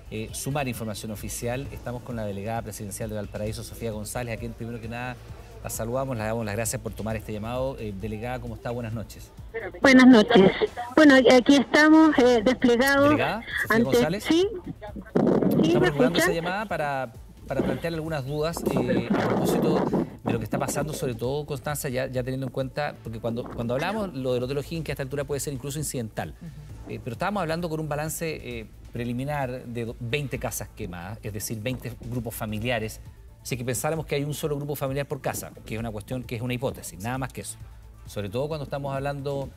sumar información oficial. Estamos con la delegada presidencial de Valparaíso, Sofía González, a quien primero que nada la saludamos, le damos las gracias por tomar este llamado. Delegada, ¿cómo está? Buenas noches. Buenas noches. Bueno, aquí estamos desplegados. ¿Delegada Sofía González? Sí. Estamos jugando esa llamada para plantear algunas dudas a propósito de lo que está pasando, sobre todo, Constanza, ya teniendo en cuenta, porque cuando hablamos lo del Hotel O'Higgins, que a esta altura puede ser incluso incidental, pero estábamos hablando con un balance preliminar de 20 casas quemadas, es decir, 20 grupos familiares. Si que pensáramos que hay un solo grupo familiar por casa, que es una cuestión, que es una hipótesis, nada más que eso. Sobre todo cuando estamos hablando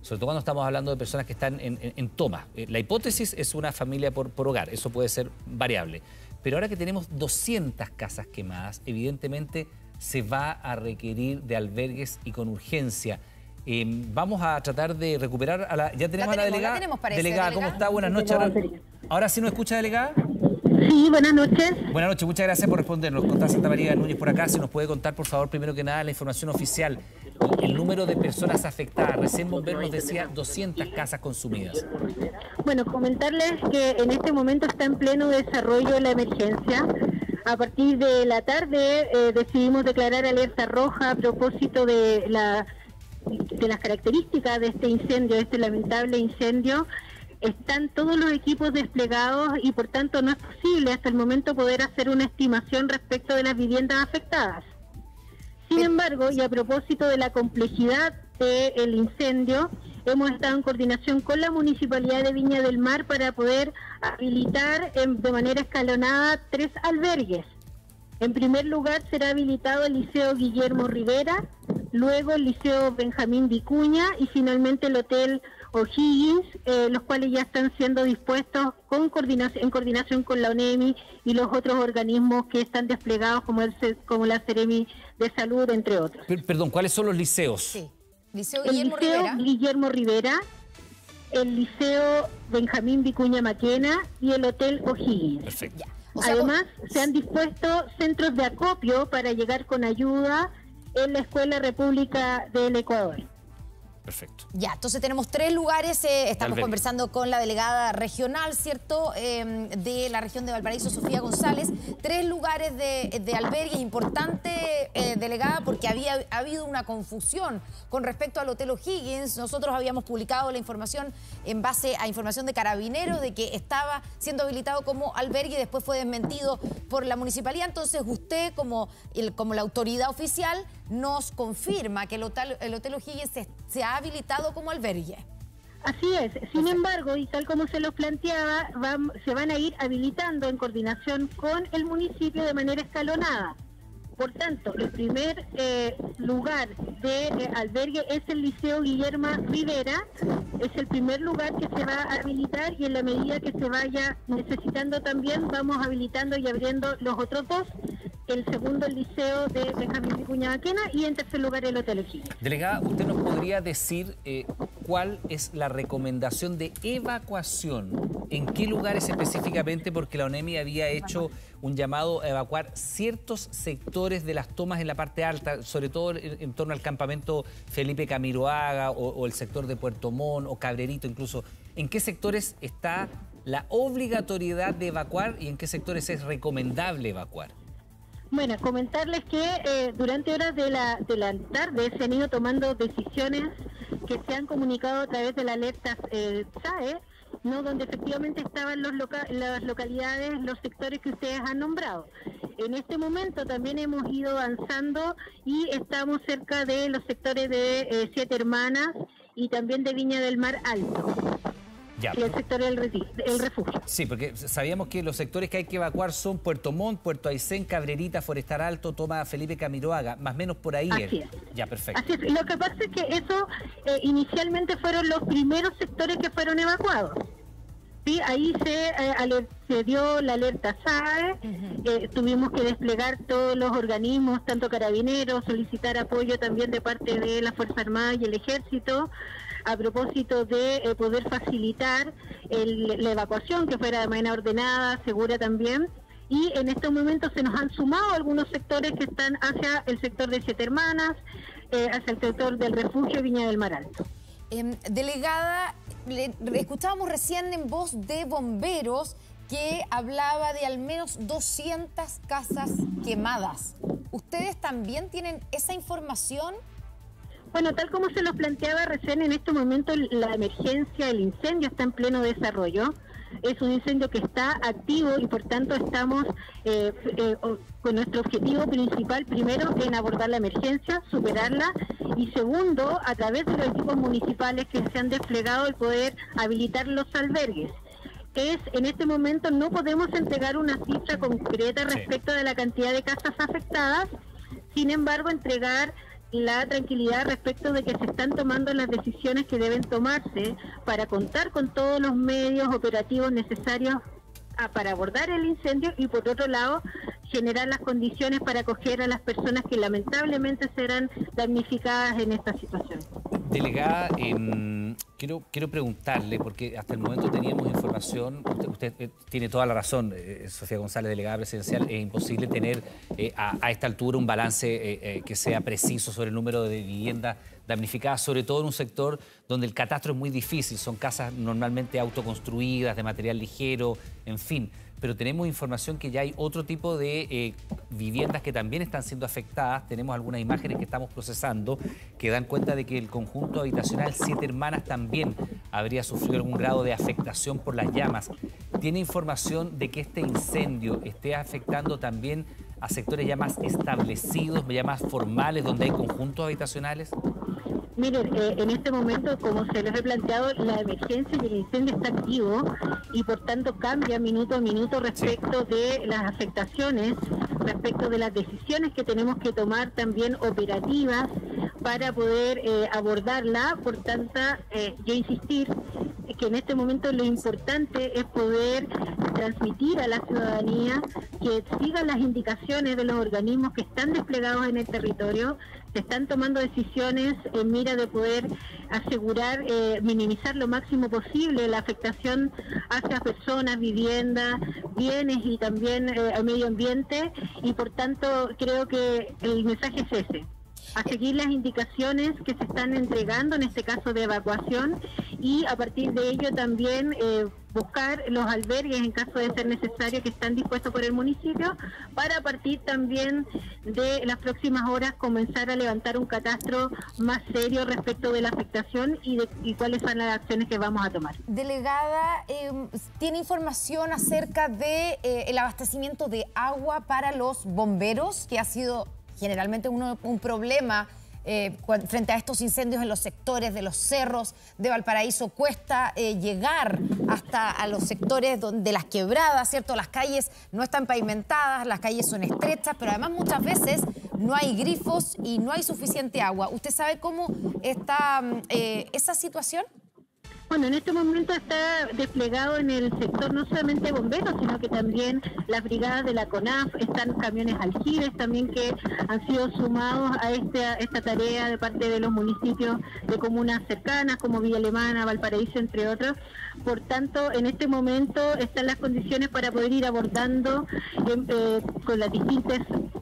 de personas que están en toma. La hipótesis es una familia por hogar, eso puede ser variable. Pero ahora que tenemos 200 casas quemadas, evidentemente se va a requerir de albergues y con urgencia. Vamos a tratar de recuperar a la... ¿Ya tenemos a la delegada? Delegada, ¿cómo está? Buenas noches. ¿Ahora sí nos escucha, delegada? Sí, buenas noches. Buenas noches, muchas gracias por respondernos. Contra Santa María Núñez por acá, si nos puede contar, por favor, primero que nada, la información oficial. El número de personas afectadas. Recién Bomberos nos decía 200 casas consumidas. Bueno, comentarles que en este momento está en pleno desarrollo la emergencia. A partir de la tarde decidimos declarar alerta roja a propósito de las características de este incendio, de este lamentable incendio. Están todos los equipos desplegados y por tanto no es posible hasta el momento poder hacer una estimación respecto de las viviendas afectadas. Sin embargo, y a propósito de la complejidad del incendio, hemos estado en coordinación con la Municipalidad de Viña del Mar para poder habilitar de manera escalonada 3 albergues. En primer lugar será habilitado el Liceo Guillermo Rivera, luego el Liceo Benjamín Vicuña y finalmente el Hotel O'Higgins, los cuales ya están siendo dispuestos en coordinación con la ONEMI y los otros organismos que están desplegados como la Seremi de Salud, entre otros. Perdón, ¿cuáles son los liceos? Sí. Liceo Guillermo Rivera, el Liceo Benjamín Vicuña Maquena y el Hotel O'Higgins. Perfecto. Ya. O sea, además, se han dispuesto centros de acopio para llegar con ayuda en la Escuela República del Ecuador. Perfecto. Ya, entonces tenemos 3 lugares, estamos conversando con la delegada regional, ¿cierto?, de la región de Valparaíso, Sofía González. 3 lugares de albergue, importante, delegada, porque ha habido una confusión con respecto al Hotel O'Higgins. Nosotros habíamos publicado la información en base a información de Carabineros de que estaba siendo habilitado como albergue y después fue desmentido por la municipalidad. Entonces usted, como la autoridad oficial, nos confirma que el Hotel O'Higgins se ha habilitado como albergue. Así es. Sin embargo, y tal como se los planteaba, se van a ir habilitando en coordinación con el municipio de manera escalonada. Por tanto, el primer lugar de albergue es el Liceo Guillermo Rivera, es el primer lugar que se va a habilitar y en la medida que se vaya necesitando también vamos habilitando y abriendo los otros 2. El segundo, el Liceo de Benjamín Vicuña Maquena y en tercer lugar el Hotel O'Higgins. Delegada, ¿usted nos podría decir cuál es la recomendación de evacuación? ¿En qué lugares específicamente? Porque la ONEMI había hecho un llamado a evacuar ciertos sectores de las tomas en la parte alta, sobre todo en torno al campamento Felipe Camiroaga o el sector de Puerto Montt o Cabrerito incluso. ¿En qué sectores está la obligatoriedad de evacuar y en qué sectores es recomendable evacuar? Bueno, comentarles que durante horas de la tarde se han ido tomando decisiones que se han comunicado a través de la alerta SAE, ¿no?, donde efectivamente estaban las localidades, los sectores que ustedes han nombrado. En este momento también hemos ido avanzando y estamos cerca de los sectores de Siete Hermanas y también de Viña del Mar Alto. Ya. Y el sector del refugio. Sí, porque sabíamos que los sectores que hay que evacuar son Puerto Montt, Puerto Aysén, Cabrerita, Forestal Alto, Toma Felipe Camiroaga, más o menos por ahí. Así es. Ya, perfecto. Así es. Lo que pasa es que eso inicialmente fueron los primeros sectores que fueron evacuados. Sí, ahí se dio la alerta SAE, tuvimos que desplegar todos los organismos, tanto Carabineros, solicitar apoyo también de parte de la Fuerza Armada y el Ejército, a propósito de poder facilitar la evacuación, que fuera de manera ordenada, segura también. Y en estos momentos se nos han sumado algunos sectores que están hacia el sector de Siete Hermanas, hacia el sector del refugio Viña del Mar Alto. Delegada, escuchábamos recién en voz de bomberos que hablaba de al menos 200 casas quemadas. ¿Ustedes también tienen esa información? Bueno, tal como se lo planteaba recién, en este momento la emergencia, el incendio está en pleno desarrollo. Es un incendio que está activo y por tanto estamos con nuestro objetivo principal, primero, en abordar la emergencia, superarla, y segundo, a través de los equipos municipales que se han desplegado, el poder habilitar los albergues. En este momento no podemos entregar una cifra concreta respecto de la cantidad de casas afectadas, sin embargo, entregar la tranquilidad respecto de que se están tomando las decisiones que deben tomarse para contar con todos los medios operativos necesarios para abordar el incendio y, por otro lado, generar las condiciones para acoger a las personas que lamentablemente serán damnificadas en esta situación. Delegada, quiero preguntarle, porque hasta el momento teníamos información, usted tiene toda la razón, Sofía González, delegada presidencial, es imposible tener a esta altura un balance que sea preciso sobre el número de viviendas damnificadas, sobre todo en un sector donde el catastro es muy difícil, son casas normalmente autoconstruidas, de material ligero, en fin. Pero tenemos información que ya hay otro tipo de viviendas que también están siendo afectadas. Tenemos algunas imágenes que estamos procesando que dan cuenta de que el conjunto habitacional Siete Hermanas también habría sufrido algún grado de afectación por las llamas. ¿Tiene información de que este incendio esté afectando también a sectores ya más establecidos, ya más formales, donde hay conjuntos habitacionales? Miren, en este momento, como se les he planteado, la emergencia y el incendio está activo y por tanto cambia minuto a minuto respecto de las afectaciones, respecto de las decisiones que tenemos que tomar también operativas para poder abordarla. Por tanto, yo insistir que en este momento lo importante es poder transmitir a la ciudadanía que sigan las indicaciones de los organismos que están desplegados en el territorio. Se están tomando decisiones en mira de poder asegurar, minimizar lo máximo posible la afectación hacia personas, viviendas, bienes y también al medio ambiente, y por tanto creo que el mensaje es ese: a seguir las indicaciones que se están entregando, en este caso de evacuación, y a partir de ello también buscar los albergues en caso de ser necesario que están dispuestos por el municipio, para a partir también de las próximas horas comenzar a levantar un catastro más serio respecto de la afectación y cuáles son las acciones que vamos a tomar. Delegada, ¿tiene información acerca de el abastecimiento de agua para los bomberos, que ha sido generalmente un problema frente a estos incendios en los sectores de los cerros de Valparaíso? Cuesta llegar hasta a los sectores de las quebradas, ¿cierto? Las calles no están pavimentadas, las calles son estrechas, pero además muchas veces no hay grifos y no hay suficiente agua. ¿Usted sabe cómo está esa situación? Bueno, en este momento está desplegado en el sector no solamente bomberos, sino que también las brigadas de la CONAF, están camiones aljibes también que han sido sumados a esta tarea de parte de los municipios de comunas cercanas como Villa Alemana, Valparaíso, entre otros. Por tanto, en este momento están las condiciones para poder ir abordando con las distintas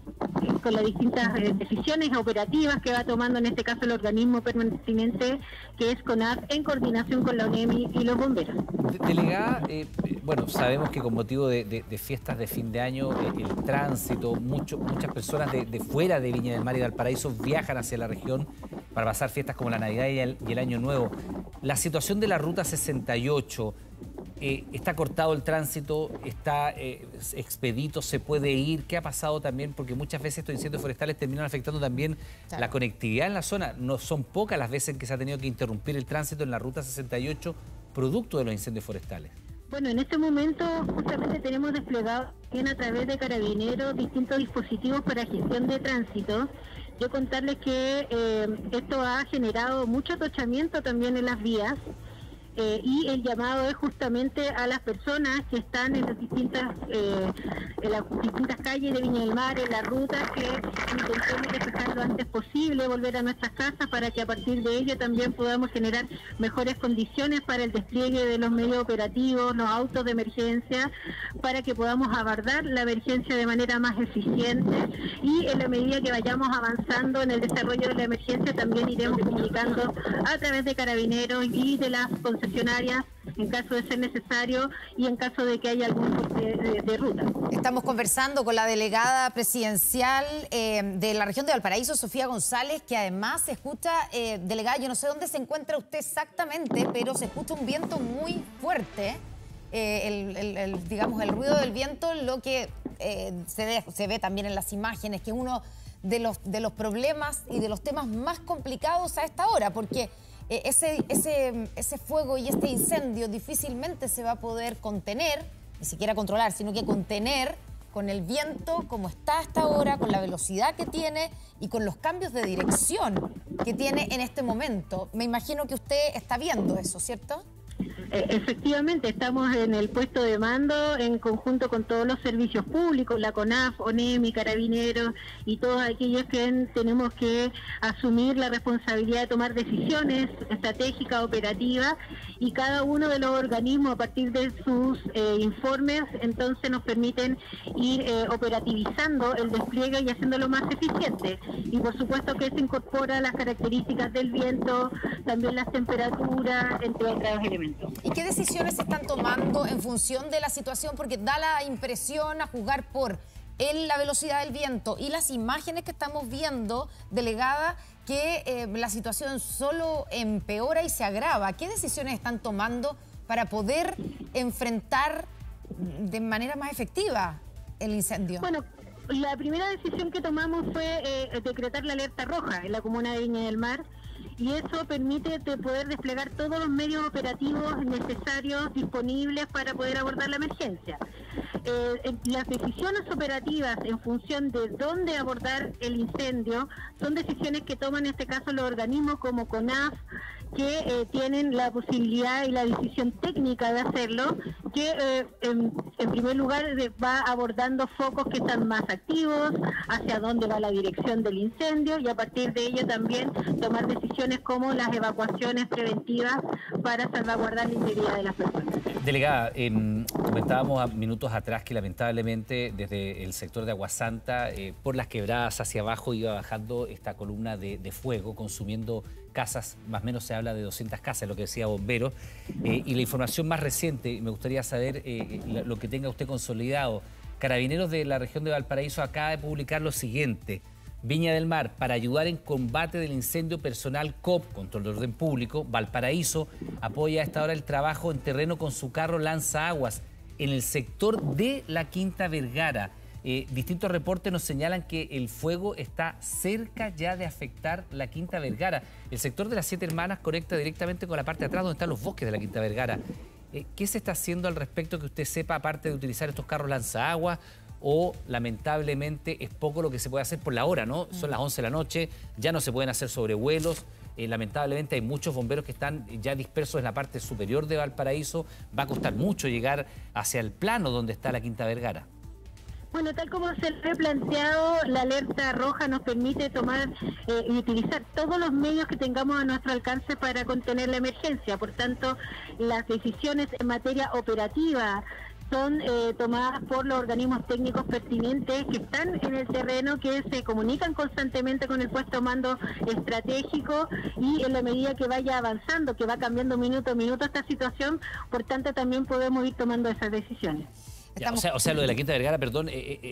decisiones operativas que va tomando en este caso el organismo permanente que es CONAF, en coordinación con la UNEMI y los bomberos. Delegada, bueno, sabemos que con motivo de fiestas de fin de año, el tránsito, muchas personas de fuera de Viña del Mar y Valparaíso viajan hacia la región para pasar fiestas como la Navidad y el Año Nuevo. La situación de la Ruta 68... ¿está cortado el tránsito? ¿Está expedito? ¿Se puede ir? ¿Qué ha pasado también? Porque muchas veces estos incendios forestales terminan afectando también la conectividad en la zona. No son pocas las veces que se ha tenido que interrumpir el tránsito en la Ruta 68 producto de los incendios forestales. Bueno, en este momento justamente tenemos desplegado bien a través de Carabineros distintos dispositivos para gestión de tránsito. Yo contarles que esto ha generado mucho atochamiento también en las vías. Y el llamado es justamente a las personas que están en las distintas calles de Viña del Mar, en la ruta, que intentemos despejar lo antes posible, volver a nuestras casas, para que a partir de ello también podamos generar mejores condiciones para el despliegue de los medios operativos, los autos de emergencia, para que podamos abordar la emergencia de manera más eficiente, y en la medida que vayamos avanzando en el desarrollo de la emergencia también iremos comunicando a través de Carabineros y de las concesionarias en caso de ser necesario y en caso de que haya algún corte de ruta. Estamos conversando con la delegada presidencial de la región de Valparaíso, Sofía González, que además se escucha, delegada, yo no sé dónde se encuentra usted exactamente, pero se escucha un viento muy fuerte. Digamos, el ruido del viento, lo que se ve también en las imágenes, que es uno de los problemas y de los temas más complicados a esta hora, porque ese fuego y este incendio difícilmente se va a poder contener, ni siquiera controlar, sino que contener con el viento como está hasta ahora, con la velocidad que tiene y con los cambios de dirección que tiene en este momento. Me imagino que usted está viendo eso, ¿cierto? Efectivamente, estamos en el puesto de mando en conjunto con todos los servicios públicos, la CONAF, ONEMI, Carabineros y todos aquellos que tenemos que asumir la responsabilidad de tomar decisiones estratégicas, operativas, y cada uno de los organismos a partir de sus informes entonces nos permiten ir operativizando el despliegue y haciéndolo más eficiente. Y por supuesto que se incorpora las características del viento, también las temperaturas, entre otros elementos. ¿Y qué decisiones se están tomando en función de la situación? Porque da la impresión, a juzgar por la velocidad del viento y las imágenes que estamos viendo, delegada, que la situación solo empeora y se agrava. ¿Qué decisiones están tomando para poder enfrentar de manera más efectiva el incendio? Bueno, la primera decisión que tomamos fue decretar la alerta roja en la comuna de Viña del Mar, y eso permite poder desplegar todos los medios operativos necesarios, disponibles para poder abordar la emergencia. Las decisiones operativas en función de dónde abordar el incendio son decisiones que toman en este caso los organismos como CONAF, que tienen la posibilidad y la decisión técnica de hacerlo, que en primer lugar va abordando focos que están más activos, hacia dónde va la dirección del incendio, y a partir de ello también tomar decisiones como las evacuaciones preventivas para salvaguardar la integridad de las personas. Delegada, comentábamos minutos atrás que lamentablemente desde el sector de Aguasanta, por las quebradas hacia abajo iba bajando esta columna de fuego, consumiendo casas, más o menos se habla de 200 casas, lo que decía Bomberos, y la información más reciente, me gustaría saber lo que tenga usted consolidado. Carabineros de la región de Valparaíso acaba de publicar lo siguiente: Viña del Mar, para ayudar en combate del incendio, personal COP, Control de Orden Público, Valparaíso, apoya a esta hora el trabajo en terreno con su carro lanzaaguas en el sector de la Quinta Vergara. Distintos reportes nos señalan que el fuego está cerca ya de afectar la Quinta Vergara. El sector de las Siete Hermanas conecta directamente con la parte de atrás donde están los bosques de la Quinta Vergara. ¿Qué se está haciendo al respecto que usted sepa, aparte de utilizar estos carros lanzaaguas? O lamentablemente es poco lo que se puede hacer por la hora, ¿no? Son las 11 de la noche, ya no se pueden hacer sobrevuelos. Lamentablemente hay muchos bomberos que están ya dispersos en la parte superior de Valparaíso. Va a costar mucho llegar hacia el plano donde está la Quinta Vergara. Bueno, tal como se le ha planteado, la alerta roja nos permite tomar y utilizar todos los medios que tengamos a nuestro alcance para contener la emergencia. Por tanto, las decisiones en materia operativa son tomadas por los organismos técnicos pertinentes que están en el terreno, que se comunican constantemente con el puesto de mando estratégico, y en la medida que vaya avanzando, que va cambiando minuto a minuto esta situación, por tanto también podemos ir tomando esas decisiones. Ya, o sea, lo de la Quinta Vergara, perdón,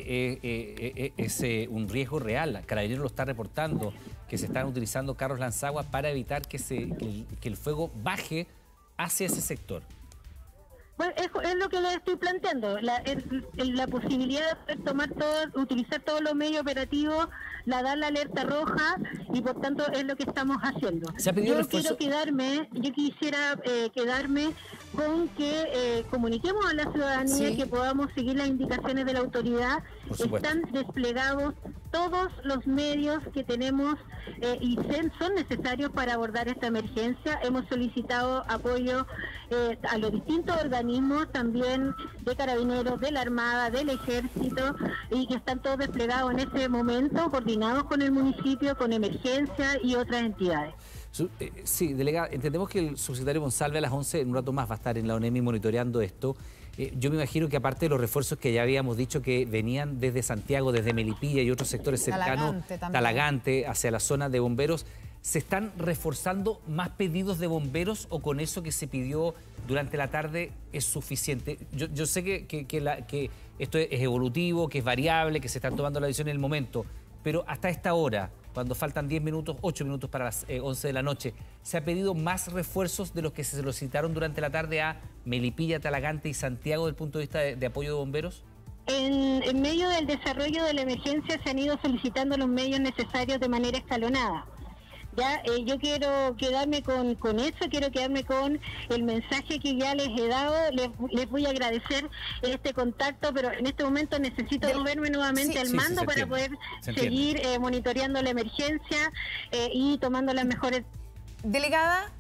es un riesgo real. Carabineros lo está reportando, que se están utilizando carros lanzaguas para evitar que el fuego baje hacia ese sector. Bueno, es lo que le estoy planteando, la posibilidad de poder utilizar todos los medios operativos, dar la alerta roja, y por tanto es lo que estamos haciendo. Yo quisiera quedarme con que comuniquemos a la ciudadanía, sí, que podamos seguir las indicaciones de la autoridad. Están desplegados todos los medios que tenemos y son necesarios para abordar esta emergencia. Hemos solicitado apoyo a los distintos organismos, también de Carabineros, de la Armada, del Ejército, y que están todos desplegados en este momento, coordinados con el municipio, con emergencia y otras entidades. Sí, delegada, entendemos que el subsecretario Monsalve a las 11, en un rato más, va a estar en la ONEMI monitoreando esto. Yo me imagino que aparte de los refuerzos que ya habíamos dicho que venían desde Santiago, desde Melipilla y otros sectores cercanos, Talagante, hacia la zona de bomberos, ¿Se están reforzando más pedidos de bomberos o con eso que se pidió durante la tarde es suficiente? Yo sé que esto es evolutivo, que es variable, que se están tomando la decisión en el momento, pero hasta esta hora, cuando faltan 10 minutos, 8 minutos para las 11 de la noche, ¿se ha pedido más refuerzos de los que se solicitaron durante la tarde a Melipilla, Talagante y Santiago desde el punto de vista de apoyo de bomberos? En medio del desarrollo de la emergencia se han ido solicitando los medios necesarios de manera escalonada. Ya, yo quiero quedarme con eso, quiero quedarme con el mensaje que ya les he dado. Les voy a agradecer este contacto, pero en este momento necesito moverme nuevamente al mando para poder seguir monitoreando la emergencia y tomando las mejores. Delegada,